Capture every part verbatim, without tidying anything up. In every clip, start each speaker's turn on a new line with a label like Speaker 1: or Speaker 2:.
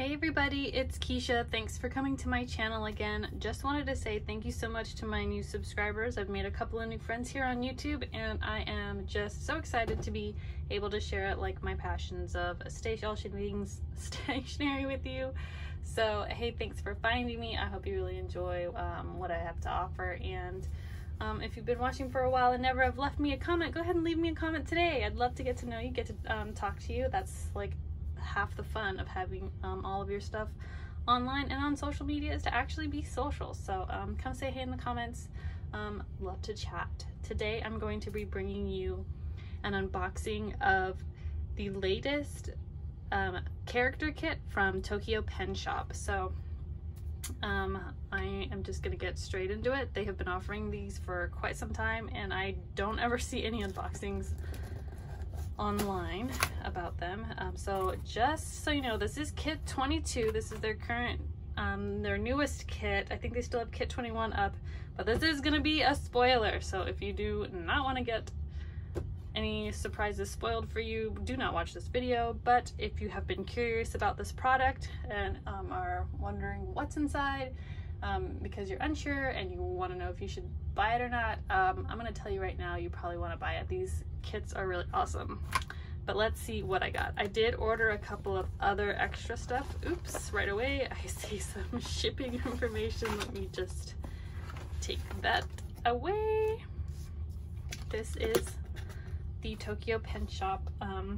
Speaker 1: Hey everybody, it's Keisha. Thanks for coming to my channel again. Just wanted to say thank you so much to my new subscribers. I've made a couple of new friends here on YouTube and I am just so excited to be able to share like my passions of stationery stationery with you. So hey, thanks for finding me. I hope you really enjoy um, what I have to offer, and um, if you've been watching for a while and never have left me a comment, go ahead and leave me a comment today. I'd love to get to know you, get to um, talk to you. That's like half the fun of having um, all of your stuff online and on social media, is to actually be social. So um, come say hey in the comments. Um, love to chat. Today I'm going to be bringing you an unboxing of the latest um, character kit from Tokyo Pen Shop. So um, I am just gonna get straight into it. They have been offering these for quite some time and I don't ever see any unboxings online about them. Um, so just so you know, this is kit twenty-two. This is their current, um, their newest kit. I think they still have kit twenty-one up, but this is gonna be a spoiler. So if you do not want to get any surprises spoiled for you, do not watch this video. But if you have been curious about this product and um, are wondering what's inside, um, because you're unsure and you want to know if you should buy it or not, um, I'm gonna tell you right now, you probably want to buy it. These kits are really awesome. But let's see what I got. I did order a couple of other extra stuff. Oops, right away I see some shipping information. Let me just take that away. This is the Tokyo Pen Shop. Um,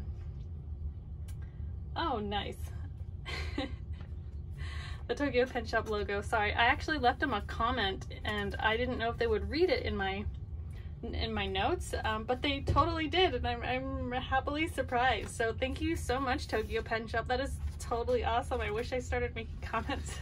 Speaker 1: oh, nice. The Tokyo Pen Shop logo. Sorry, I actually left them a comment and I didn't know if they would read it in my in my notes, um, but they totally did, and I'm, I'm happily surprised. So thank you so much, Tokyo Pen Shop. That is totally awesome. I wish I started making comments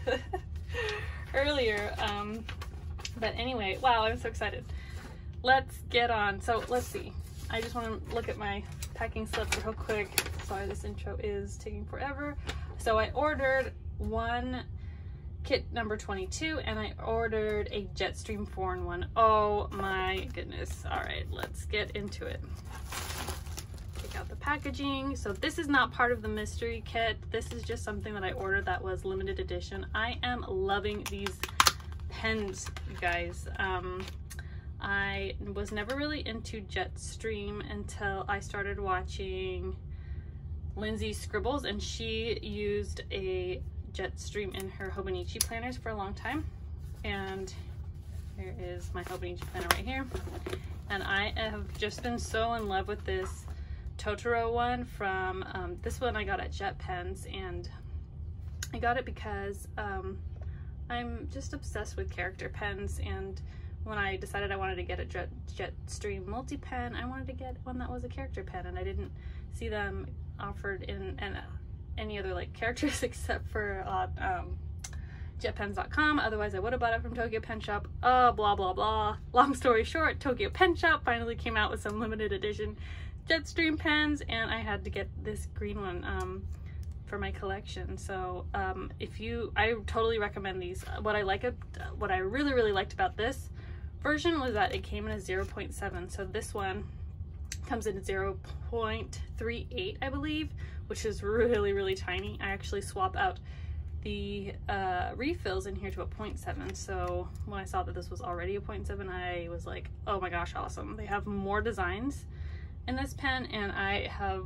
Speaker 1: earlier. Um, but anyway, wow, I'm so excited. Let's get on. So let's see. I just want to look at my packing slip real quick. Sorry, this intro is taking forever. So I ordered one kit number twenty-two and I ordered a Jetstream four in one. Oh my goodness. All right, let's get into it. Take out the packaging. So this is not part of the mystery kit. This is just something that I ordered that was limited edition. I am loving these pens, you guys. Um, I was never really into Jetstream until I started watching Lindsay Scribbles, and she used a Jetstream in her Hobonichi planners for a long time. And here is my Hobonichi planner right here. And I have just been so in love with this Totoro one from, um, this one I got at Jet Pens, and I got it because um, I'm just obsessed with character pens, and when I decided I wanted to get a Jet, Jetstream multi-pen, I wanted to get one that was a character pen, and I didn't see them offered in an any other like characters except for uh, um, jet pens dot com. Otherwise I would have bought it from Tokyo Pen Shop. Oh, blah blah blah. Long story short, Tokyo Pen Shop finally came out with some limited edition Jetstream pens, and I had to get this green one um, for my collection. So um, if you, I totally recommend these. What I like, what I really really liked about this version was that it came in a zero point seven. So this one comes in zero point three eight, I believe, which is really really tiny. I actually swap out the uh, refills in here to a zero point seven, so when I saw that this was already a zero point seven, I was like, oh my gosh, awesome. They have more designs in this pen, and I have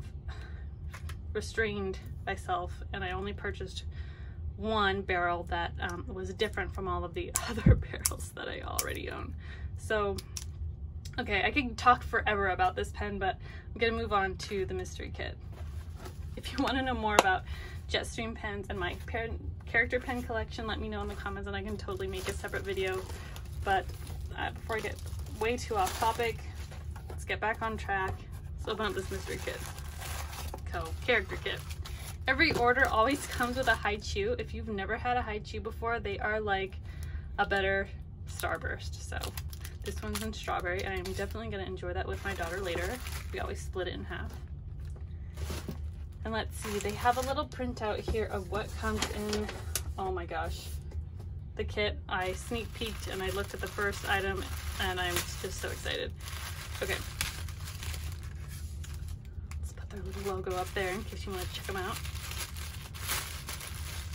Speaker 1: restrained myself and I only purchased one barrel that um, was different from all of the other barrels that I already own. So okay, I could talk forever about this pen, but I'm gonna move on to the mystery kit. If you want to know more about Jetstream pens and my pen, character pen collection, let me know in the comments and I can totally make a separate video. But uh, before I get way too off topic, let's get back on track. So about this mystery kit. Co character kit. Every order always comes with a Haichu. If you've never had a Haichu before, they are like a better Starburst. So this one's in strawberry. I am definitely going to enjoy that with my daughter later. We always split it in half. And let's see, they have a little printout here of what comes in. Oh my gosh. The kit. I sneak peeked and I looked at the first item and I'm just so excited. Okay. Let's put their little logo up there in case you want to check them out.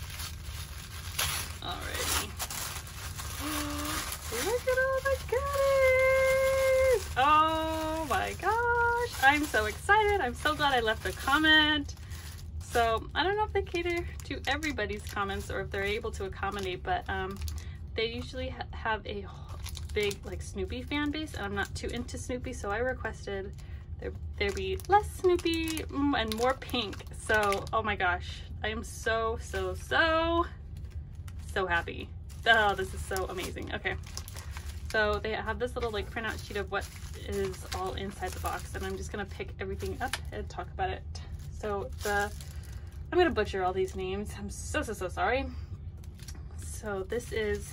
Speaker 1: Look at all the goodies! Oh my gosh, I'm so excited. I'm so glad I left a comment. So I don't know if they cater to everybody's comments or if they're able to accommodate, but um, they usually ha have a big like Snoopy fan base, and I'm not too into Snoopy, so I requested there, there be less Snoopy and more pink. So, oh my gosh, I am so, so, so, so happy. Oh, this is so amazing. Okay, so they have this little like printout sheet of what is all inside the box, and I'm just gonna pick everything up and talk about it. So the, I'm gonna butcher all these names. I'm so, so, so sorry. So this is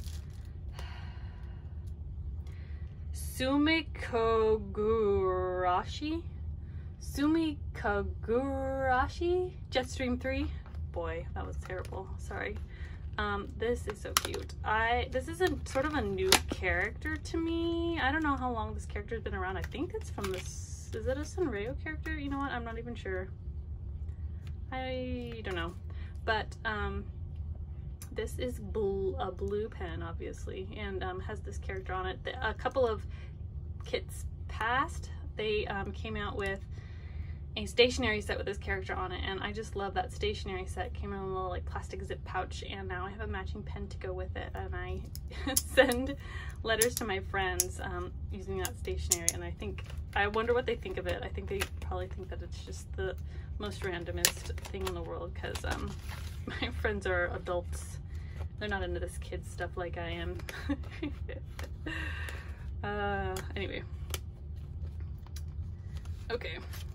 Speaker 1: Sumikogurashi, Sumikogurashi Jetstream three. Boy, that was terrible. Sorry. Um, this is so cute. I this is a sort of a new character to me. I don't know how long this character's been around. I think it's from this. Is it a Sanrio character? You know what? I'm not even sure. I don't know. But um, this is blue, a blue pen, obviously, and um, has this character on it. A couple of kits past, they um, came out with a stationery set with this character on it, and I just love that stationery set. It came in a little like plastic zip pouch, and now I have a matching pen to go with it, and I send letters to my friends um, using that stationery, and I think, I wonder what they think of it. I think they probably think that it's just the most randomest thing in the world, because um, my friends are adults. They're not into this kid stuff like I am. uh, anyway. Okay.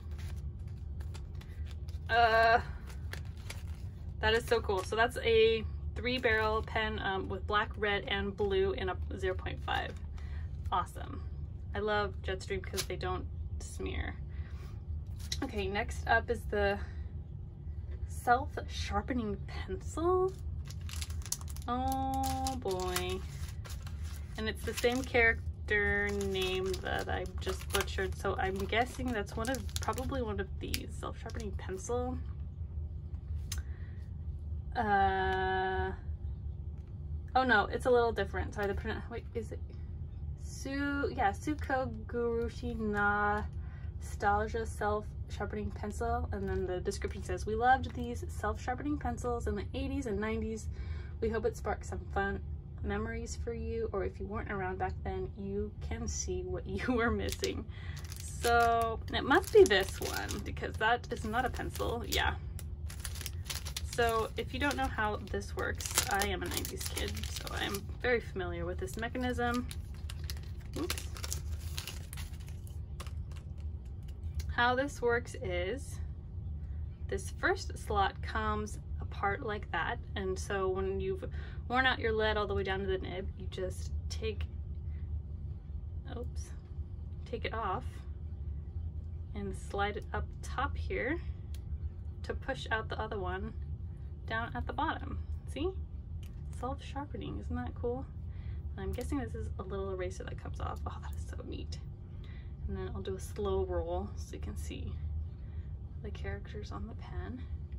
Speaker 1: Uh, that is so cool. So that's a three barrel pen um, with black, red, and blue in a zero point five. Awesome. I love Jetstream because they don't smear. Okay, next up is the self-sharpening pencil. Oh boy. And it's the same character name that I just butchered, so I'm guessing that's one of, probably one of these. Self-sharpening pencil. Uh, oh no, it's a little different. Sorry, the print, wait, is it? Su, yeah, Sukogurushi Nostalgia Self-Sharpening Pencil. And then the description says, we loved these self-sharpening pencils in the eighties and nineties. We hope it sparks some fun memories for you, or if you weren't around back then, you can see what you were missing. So it must be this one, because that is not a pencil. Yeah. So if you don't know how this works, I am a nineties kid, so I'm very familiar with this mechanism. Oops. How this works is this first slot comes apart like that, and so when you've worn out your lead all the way down to the nib, you just take, oops, take it off and slide it up top here to push out the other one down at the bottom. See? Self-sharpening, isn't that cool? And I'm guessing this is a little eraser that comes off. Oh, that is so neat. And then I'll do a slow roll so you can see the characters on the pen.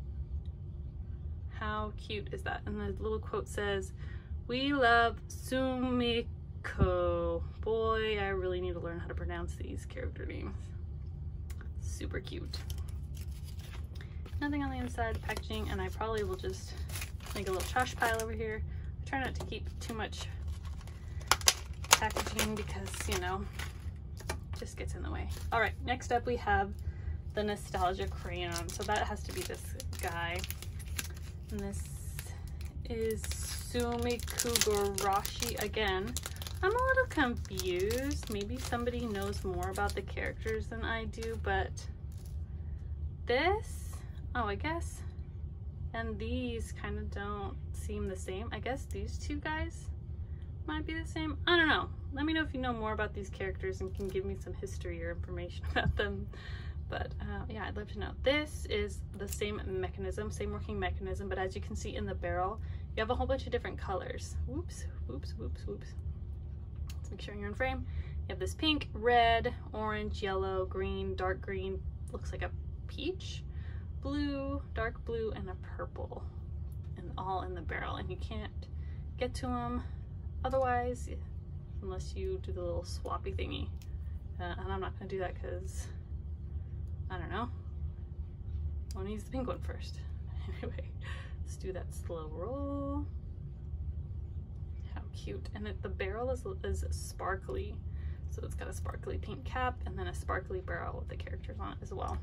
Speaker 1: How cute is that? And the little quote says, we love Sumiko. Boy, I really need to learn how to pronounce these character names. Super cute. Nothing on the inside of the packaging, and I probably will just make a little trash pile over here. I try not to keep too much packaging because, you know, it just gets in the way. All right, next up we have the Nostalgia Crayon. So that has to be this guy. And this is Sumikogurashi again. I'm a little confused. Maybe somebody knows more about the characters than I do, but this, oh, I guess, and these kind of don't seem the same. I guess these two guys might be the same. I don't know. Let me know if you know more about these characters and can give me some history or information about them. But uh, yeah, I'd love to know. This is the same mechanism, same working mechanism, but as you can see in the barrel, you have a whole bunch of different colors. Whoops, whoops, whoops, whoops. Let's make sure you're in frame. You have this pink, red, orange, yellow, green, dark green, looks like a peach, blue, dark blue, and a purple, and all in the barrel, and you can't get to them otherwise. unless you do the little swappy thingy. Uh, and I'm not gonna do that because, I don't know. I want to use the pink one first. Anyway, let's do that slow roll. How cute. And it, the barrel is, is sparkly. So it's got a sparkly pink cap and then a sparkly barrel with the characters on it as well.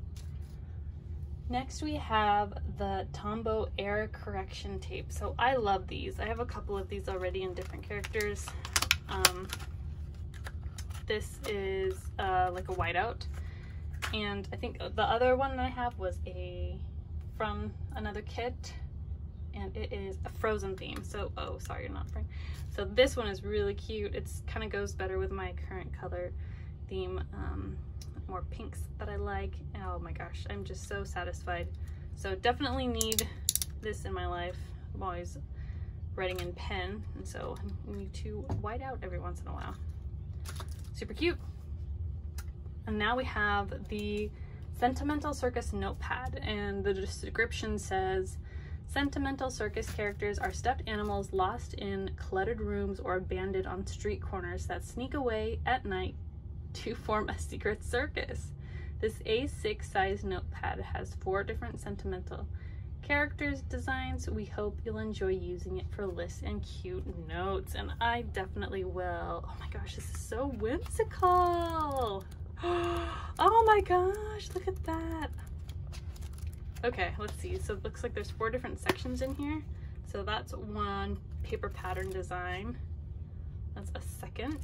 Speaker 1: Next we have the Tombow Air Correction Tape. So I love these. I have a couple of these already in different characters. Um, this is uh, like a whiteout. And I think the other one I have was a from another kit, and it is a Frozen theme. So, oh, sorry, you're not frame. So this one is really cute. It's kind of goes better with my current color theme. Um, more pinks that I like. Oh my gosh, I'm just so satisfied. So definitely need this in my life. I'm always writing in pen, and so I need to white out every once in a while. Super cute. And now we have the Sentimental Circus notepad, and the description says, Sentimental Circus characters are stuffed animals lost in cluttered rooms or abandoned on street corners that sneak away at night to form a secret circus. This A six size notepad has four different sentimental characters designs. We hope you'll enjoy using it for lists and cute notes, and I definitely will. Oh my gosh, this is so whimsical. Oh my gosh, look at that. Okay, let's see. So it looks like there's four different sections in here. So that's one paper pattern design. That's a second,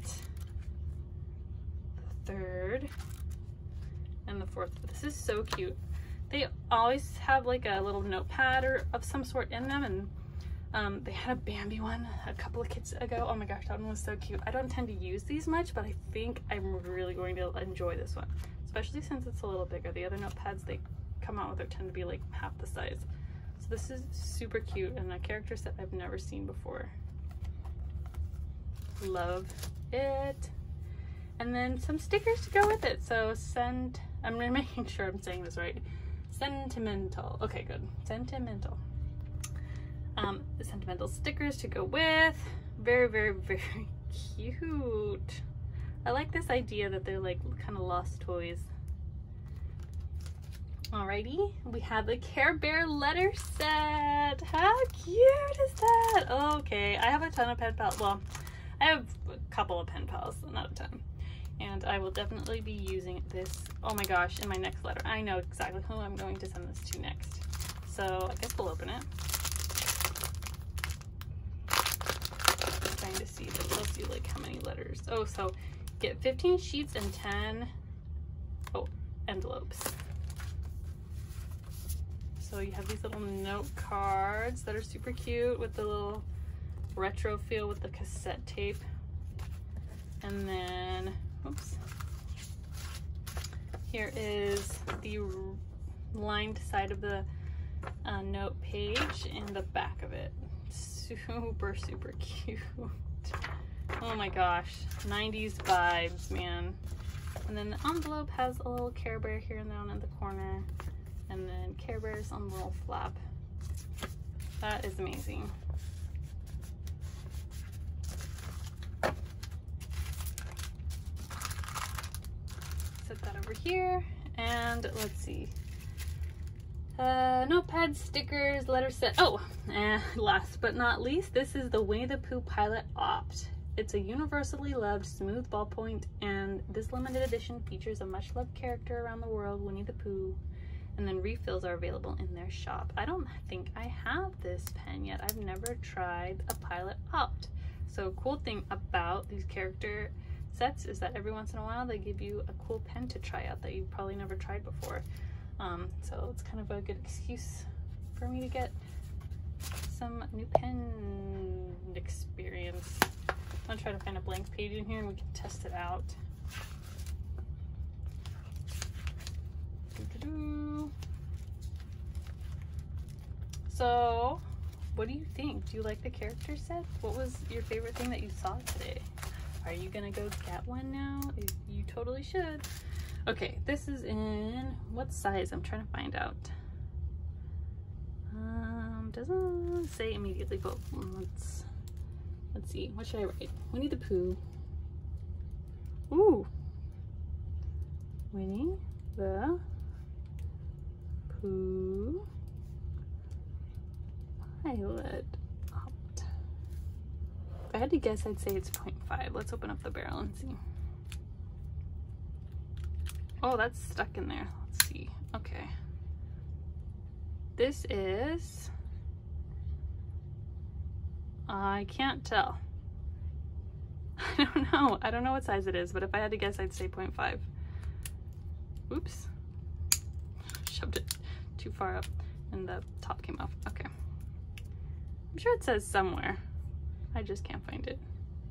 Speaker 1: the third, and the fourth. This is so cute. They always have like a little notepad or of some sort in them, and um, they had a Bambi one a couple of kits ago. Oh my gosh, that one was so cute. I don't tend to use these much, but I think I'm really going to enjoy this one, especially since it's a little bigger. The other notepads they come out with it tend to be like half the size. So this is super cute and a character set I've never seen before. Love it. And then some stickers to go with it. So send, I'm making sure I'm saying this right. Sentimental. Okay, good. Sentimental. Um, sentimental stickers to go with. Very, very, very cute. I like this idea that they're like kind of lost toys. Alrighty, we have the Care Bear letter set. How cute is that? Okay, I have a ton of pen pals. Well, I have a couple of pen pals, not a ton. And I will definitely be using this, oh my gosh, in my next letter. I know exactly who I'm going to send this to next. So I guess we'll open it. Trying to see if it tells you like how many letters. Oh, so get fifteen sheets and ten, oh, envelopes. So you have these little note cards that are super cute with the little retro feel with the cassette tape. And then, oops, here is the lined side of the uh, note page and the back of it. Super, super cute. Oh my gosh, nineties vibes, man. And then the envelope has a little Care Bear here and down in the corner. And then Care Bears on the little flap. That is amazing. Set that over here, and let's see. Uh, notepad, stickers, letter set. Oh, and last but not least, this is the Winnie the Pooh Pilot Opt. It's a universally loved smooth ballpoint, and this limited edition features a much-loved character around the world, Winnie the Pooh. And then refills are available in their shop. I don't think I have this pen yet. I've never tried a Pilot Opt. So cool thing about these character sets is that every once in a while they give you a cool pen to try out that you probably never tried before. Um, so it's kind of a good excuse for me to get some new pen experience. I'm gonna try to find a blank page in here and we can test it out. So, what do you think? Do you like the character set? What was your favorite thing that you saw today? Are you gonna go get one now? You totally should. Okay, this is in what size? I'm trying to find out. Um, doesn't say immediately, but let's Let's see, what should I write? Winnie the Pooh. Ooh. Winnie the Pooh pilot opt. If I had to guess, I'd say it's zero point five. Let's open up the barrel and see. Oh, that's stuck in there. Let's see. Okay. This is... I can't tell. I don't know. I don't know what size it is, but if I had to guess, I'd say zero point five. Oops. Shoved it too far up and the top came off. Okay. I'm sure it says somewhere. I just can't find it.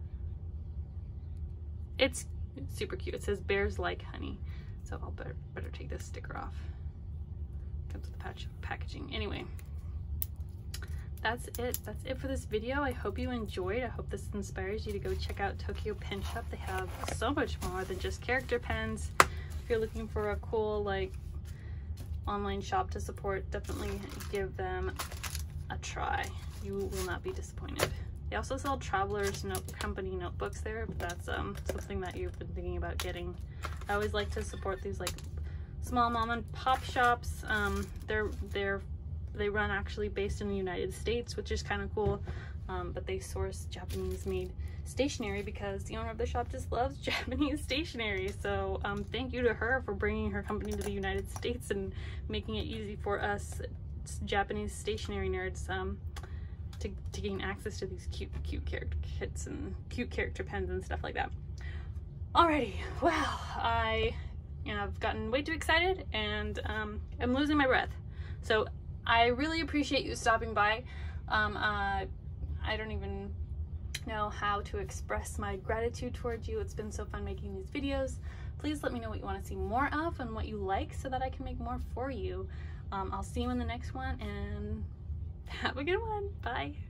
Speaker 1: It's super cute. It says bears like honey. So I'll better, better take this sticker off. Comes with the patch packaging. Anyway. That's it. That's it for this video. I hope you enjoyed. I hope this inspires you to go check out Tokyo Pen Shop. They have so much more than just character pens. If you're looking for a cool like online shop to support, definitely give them a try. You will not be disappointed. They also sell Traveler's note company notebooks there, but that's um something that you've been thinking about getting. I always like to support these like small mom and pop shops. Um, they're they're They run actually based in the United States, which is kind of cool, um, but they source Japanese-made stationery because the owner of the shop just loves Japanese stationery. So um, thank you to her for bringing her company to the United States and making it easy for us Japanese stationery nerds um, to, to gain access to these cute, cute character kits and cute character pens and stuff like that. Alrighty, well, I you know, I've gotten way too excited and um, I'm losing my breath. So I really appreciate you stopping by. Um, uh, I don't even know how to express my gratitude towards you. It's been so fun making these videos. Please let me know what you want to see more of and what you like so that I can make more for you. Um, I'll see you in the next one and have a good one. Bye.